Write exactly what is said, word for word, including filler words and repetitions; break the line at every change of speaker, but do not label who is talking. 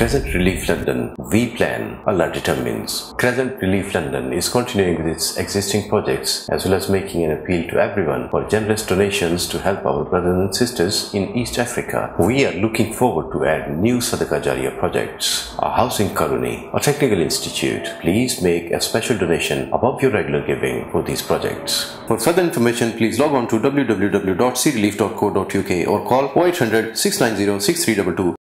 Crescent Relief London V Plan, Allah determines. Crescent Relief London is continuing with its existing projects as well as making an appeal to everyone for generous donations to help our brothers and sisters in East Africa. We are looking forward to add new Sadaqah Jariyah projects, a housing colony, a technical institute. Please make a special donation above your regular giving for these projects. For further information, please log on to w w w dot c relief dot co dot u k or call oh eight hundred, six nine zero, six three two two.